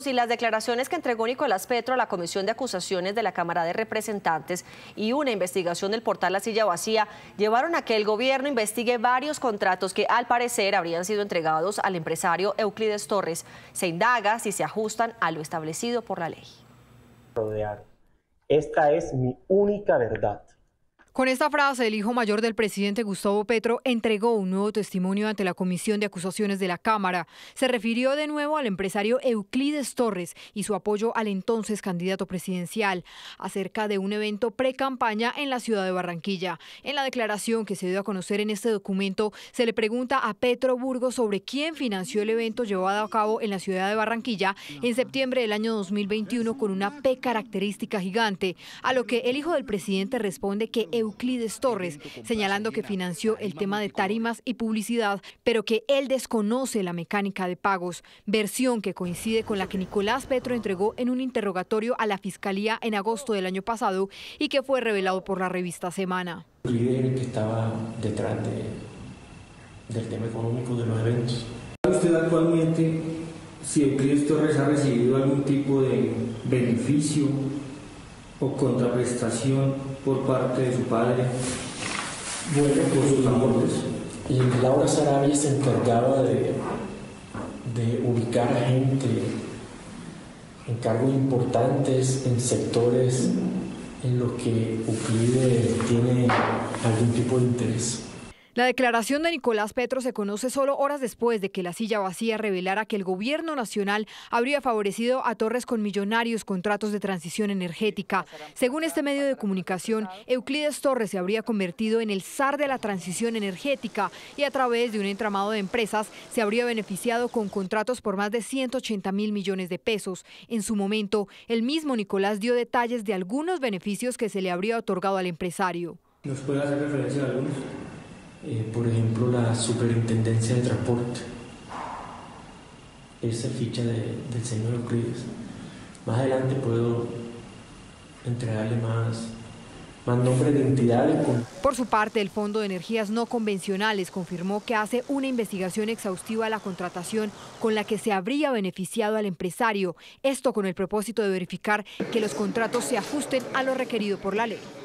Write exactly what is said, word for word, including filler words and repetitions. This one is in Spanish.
Y las declaraciones que entregó Nicolás Petro a la Comisión de Acusaciones de la Cámara de Representantes y una investigación del portal La Silla Vacía llevaron a que el gobierno investigue varios contratos que al parecer habrían sido entregados al empresario Euclides Torres. Se indaga si se ajustan a lo establecido por la ley. Esta es mi única verdad. Con esta frase, el hijo mayor del presidente Gustavo Petro entregó un nuevo testimonio ante la Comisión de Acusaciones de la Cámara. Se refirió de nuevo al empresario Euclides Torres y su apoyo al entonces candidato presidencial acerca de un evento pre-campaña en la ciudad de Barranquilla. En la declaración que se dio a conocer en este documento, se le pregunta a Petro Burgos sobre quién financió el evento llevado a cabo en la ciudad de Barranquilla en septiembre del año dos mil veintiuno con una P característica gigante, a lo que el hijo del presidente responde que Euclides Torres, señalando que financió el tema de tarimas y publicidad, pero que él desconoce la mecánica de pagos, versión que coincide con la que Nicolás Petro entregó en un interrogatorio a la Fiscalía en agosto del año pasado y que fue revelado por la revista Semana. El líder que estaba detrás de, del tema económico de los eventos. ¿Usted actualmente si Euclides Torres ha recibido algún tipo de beneficio o contraprestación por parte de su padre, bueno, por sus aportes? Y Laura Sarabia se encargaba de, de ubicar a gente en cargos importantes, en sectores en los que Euclides tiene algún tipo de interés. La declaración de Nicolás Petro se conoce solo horas después de que La Silla Vacía revelara que el gobierno nacional habría favorecido a Torres con millonarios contratos de transición energética. Según este medio de comunicación, Euclides Torres se habría convertido en el zar de la transición energética y a través de un entramado de empresas se habría beneficiado con contratos por más de ciento ochenta mil millones de pesos. En su momento, el mismo Nicolás dio detalles de algunos beneficios que se le habría otorgado al empresario. ¿Nos puede hacer referencia a algunos? Eh, por ejemplo, la Superintendencia de Transporte. Esa ficha de, del señor Euclides. Más adelante puedo entregarle más, más nombres de entidades. Con... Por su parte, el Fondo de Energías No Convencionales confirmó que hace una investigación exhaustiva a la contratación con la que se habría beneficiado al empresario. Esto con el propósito de verificar que los contratos se ajusten a lo requerido por la ley.